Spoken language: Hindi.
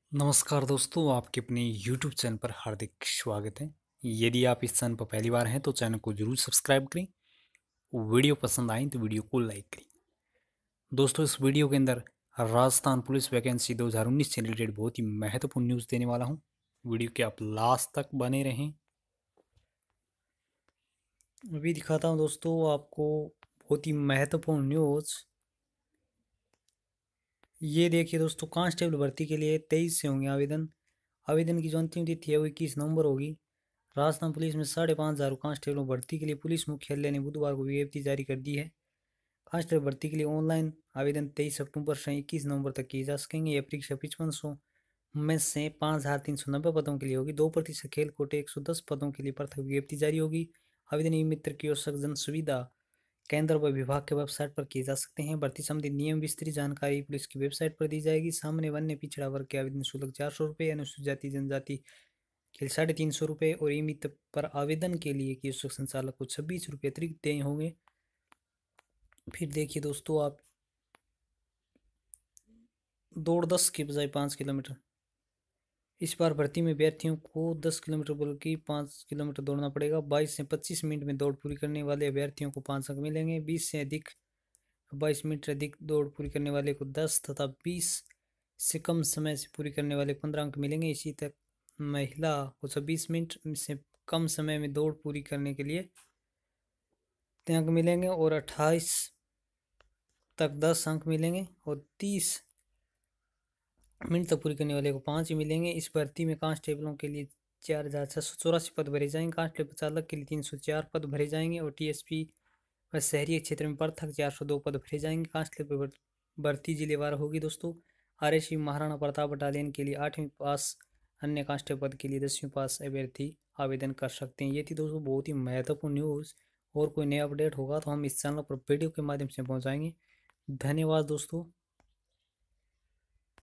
नमस्कार दोस्तों, आपके अपने YouTube चैनल पर हार्दिक स्वागत है। यदि आप इस चैनल पर पहली बार हैं तो चैनल को जरूर सब्सक्राइब करें। वीडियो पसंद आए तो वीडियो को लाइक करें। दोस्तों, इस वीडियो के अंदर राजस्थान पुलिस वैकेंसी 2019 से रिलेटेड बहुत ही महत्वपूर्ण न्यूज़ देने वाला हूं। वीडियो के आप लास्ट तक बने रहें। अभी दिखाता हूं दोस्तों आपको बहुत ही महत्वपूर्ण न्यूज़। ये देखिए दोस्तों, कांस्टेबल भर्ती के लिए 23 से होंगे आवेदन। आवेदन की जो अंतिम तिथि है वो 21 नवंबर होगी। राजस्थान पुलिस में 5,500 कांस्टेबलों भर्ती के लिए पुलिस मुख्यालय ने बुधवार को विज्ञप्ति जारी कर दी है। कांस्टेबल भर्ती के लिए ऑनलाइन आवेदन 23 अक्टूबर से 21 नवंबर तक किए जा सकेंगे। यह परीक्षा 5500 में से 5,390 पदों के लिए होगी। 2% खेल कोटे 110 पदों के लिए पृथक विज्ञप्ति जारी होगी। आवेदन ई मित्र की ओर से जन सुविधा केंद्र व विभाग के वेबसाइट पर किए जा सकते हैं। भर्ती संबंधी नियम विस्तृत जानकारी पुलिस की वेबसाइट पर दी जाएगी। सामान्य वन्य पिछड़ा वर्ग के आवेदन शुल्क 400 रुपये, अनुसूचित जाति जनजाति के लिए 350 रुपये और ई मित्र पर आवेदन के लिए कियोस्क संचालक को 26 रुपये अतिरिक्त देने होंगे। फिर देखिए दोस्तों, आप दौड़ 10 की बजाय 5 किलोमीटर। इस बार भर्ती में अभ्यर्थियों को 10 किलोमीटर बल्कि 5 किलोमीटर दौड़ना पड़ेगा। 22 से 25 मिनट में दौड़ पूरी करने वाले अभ्यर्थियों को 5 अंक मिलेंगे। 20 से अधिक 22 मिनट से अधिक दौड़ पूरी करने वाले को 10 तथा 20 से कम समय से पूरी करने वाले को 15 अंक मिलेंगे। इसी तक महिला को 26 मिनट से कम समय में दौड़ पूरी करने के लिए अंक मिलेंगे और 28 तक 10 अंक मिलेंगे और 30 मिनट तक पूरी करने वाले को 5 ही मिलेंगे। इस भर्ती में कांस्टेबलों के लिए 4,684 पद भरे जाएंगे। कांस्टेबल चालक के लिए 304 पद भरे जाएंगे और टीएसपी व शहरी क्षेत्र में पृथक 402 पद भरे जाएंगे। कांस्टेबल भर्ती जिलेवार होगी दोस्तों। आरएसी महाराणा प्रताप बटालियन के लिए 8वीं पास, अन्य कांस्टेबल पद के लिए 10वीं पास अभ्यर्थी आवेदन कर सकते हैं। ये थी दोस्तों बहुत ही महत्वपूर्ण न्यूज़। और कोई नया अपडेट होगा तो हम इस चैनल पर वीडियो के माध्यम से पहुंचाएंगे। धन्यवाद दोस्तों।